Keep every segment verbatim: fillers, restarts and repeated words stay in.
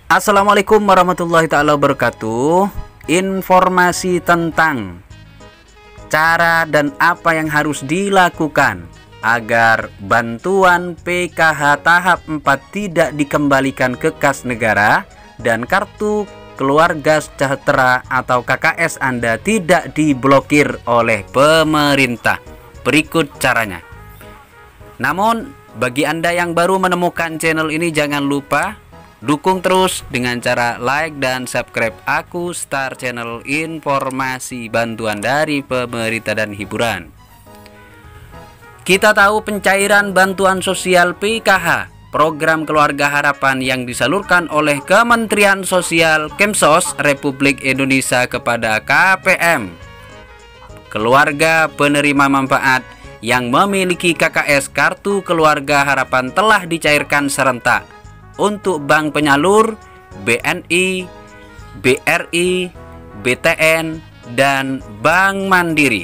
Assalamualaikum warahmatullahi taala wabarakatuh. Informasi tentang cara dan apa yang harus dilakukan agar bantuan P K H tahap empat tidak dikembalikan ke kas negara dan kartu keluarga sejahtera atau K K S Anda tidak diblokir oleh pemerintah. Berikut caranya. Namun bagi Anda yang baru menemukan channel ini, jangan lupa dukung terus dengan cara like dan subscribe Aku Star Channel, informasi bantuan dari pemerintah dan hiburan. Kita tahu pencairan bantuan sosial P K H, program keluarga harapan yang disalurkan oleh Kementerian Sosial Kemsos Republik Indonesia kepada K P M, keluarga penerima manfaat yang memiliki K K S kartu keluarga harapan, telah dicairkan serentak untuk bank penyalur, B N I, B R I, B T N, dan Bank Mandiri.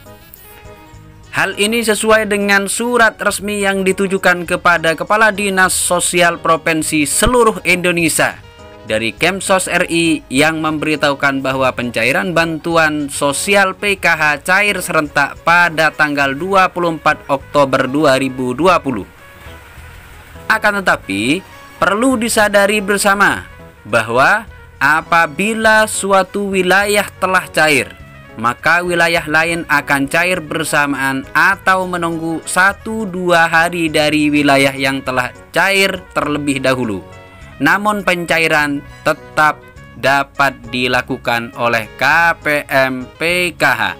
Hal ini sesuai dengan surat resmi yang ditujukan kepada Kepala Dinas Sosial Provinsi seluruh Indonesia dari Kemsos R I yang memberitahukan bahwa pencairan bantuan sosial P K H cair serentak pada tanggal dua puluh empat Oktober dua ribu dua puluh. Akan tetapi, perlu disadari bersama bahwa apabila suatu wilayah telah cair, maka wilayah lain akan cair bersamaan atau menunggu satu dua hari dari wilayah yang telah cair terlebih dahulu. Namun pencairan tetap dapat dilakukan oleh K P M P K H.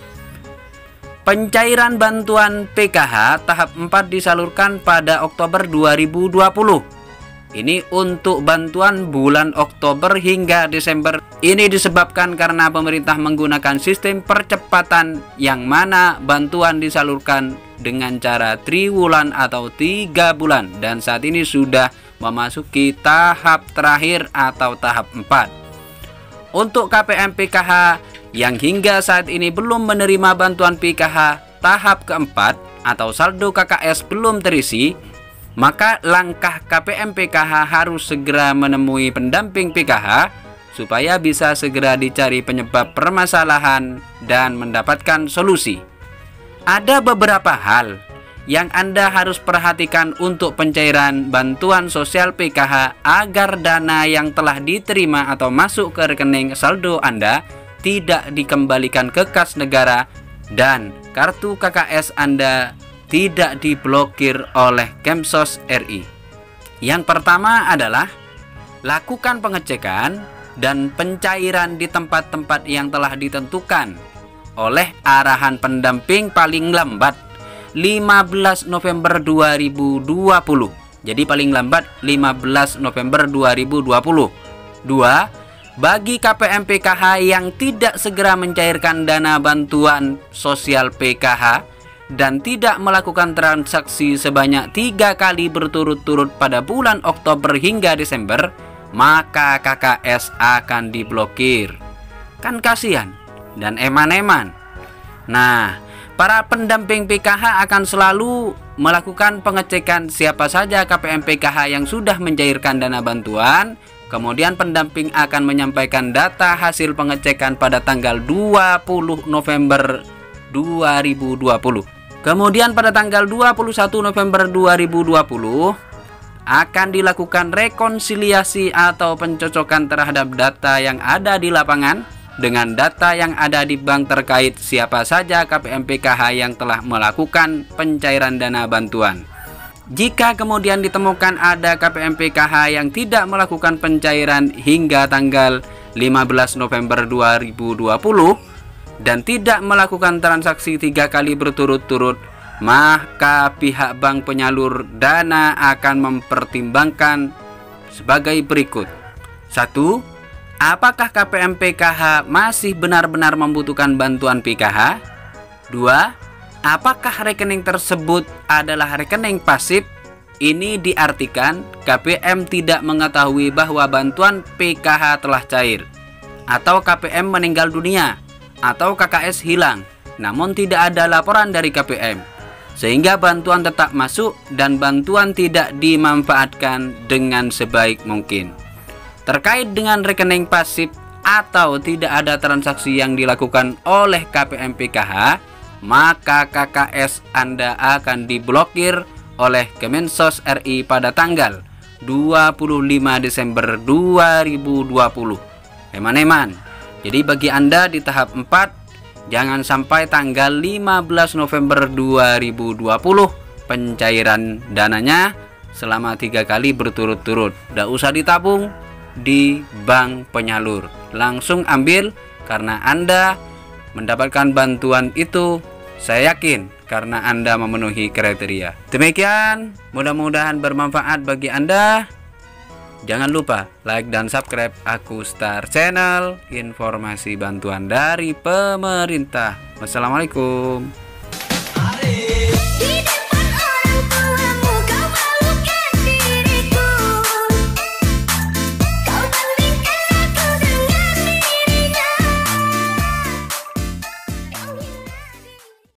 Pencairan bantuan P K H tahap empat disalurkan pada Oktober dua ribu dua puluh. Ini untuk bantuan bulan Oktober hingga Desember. Ini disebabkan karena pemerintah menggunakan sistem percepatan yang mana bantuan disalurkan dengan cara triwulan atau tiga bulan, dan saat ini sudah memasuki tahap terakhir atau tahap empat. Untuk K P M P K H yang hingga saat ini belum menerima bantuan P K H tahap keempat atau saldo K K S belum terisi, maka langkah K P M P K H harus segera menemui pendamping P K H supaya bisa segera dicari penyebab permasalahan dan mendapatkan solusi. Ada beberapa hal yang Anda harus perhatikan untuk pencairan bantuan sosial P K H agar dana yang telah diterima atau masuk ke rekening saldo Anda tidak dikembalikan ke kas negara dan kartu K K S Anda tidak diblokir oleh Kemsos R I. Yang pertama adalah lakukan pengecekan dan pencairan di tempat-tempat yang telah ditentukan oleh arahan pendamping paling lambat lima belas November dua ribu dua puluh. Jadi paling lambat lima belas November dua ribu dua puluh. Dua, bagi K P M P K H yang tidak segera mencairkan dana bantuan sosial P K H dan tidak melakukan transaksi sebanyak tiga kali berturut-turut pada bulan Oktober hingga Desember, maka K K S akan diblokir. Kan kasihan dan eman-eman. Nah, para pendamping P K H akan selalu melakukan pengecekan siapa saja K P M P K H yang sudah mencairkan dana bantuan. Kemudian pendamping akan menyampaikan data hasil pengecekan pada tanggal dua puluh November dua ribu dua puluh. Kemudian pada tanggal dua puluh satu November dua ribu dua puluh akan dilakukan rekonsiliasi atau pencocokan terhadap data yang ada di lapangan dengan data yang ada di bank terkait siapa saja K P M P K H yang telah melakukan pencairan dana bantuan. Jika kemudian ditemukan ada K P M P K H yang tidak melakukan pencairan hingga tanggal lima belas November dua ribu dua puluh dan tidak melakukan transaksi tiga kali berturut-turut, maka pihak bank penyalur dana akan mempertimbangkan sebagai berikut. Satu, apakah K P M P K H masih benar-benar membutuhkan bantuan P K H? Dua, apakah rekening tersebut adalah rekening pasif? Ini diartikan K P M tidak mengetahui bahwa bantuan P K H telah cair, atau K P M meninggal dunia, atau K K S hilang, namun tidak ada laporan dari K P M, sehingga bantuan tetap masuk dan bantuan tidak dimanfaatkan dengan sebaik mungkin. Terkait dengan rekening pasif atau tidak ada transaksi yang dilakukan oleh K P M P K H, maka K K S Anda akan diblokir oleh Kemensos R I pada tanggal dua puluh lima Desember dua ribu dua puluh. Eman-eman, jadi bagi Anda di tahap empat, jangan sampai tanggal lima belas November dua ribu dua puluh pencairan dananya selama tiga kali berturut-turut. Tidak usah ditabung di bank penyalur, langsung ambil karena Anda mendapatkan bantuan itu, saya yakin karena Anda memenuhi kriteria. Demikian, mudah-mudahan bermanfaat bagi Anda. Jangan lupa like dan subscribe Aku Star Channel, informasi bantuan dari pemerintah. Wassalamualaikum.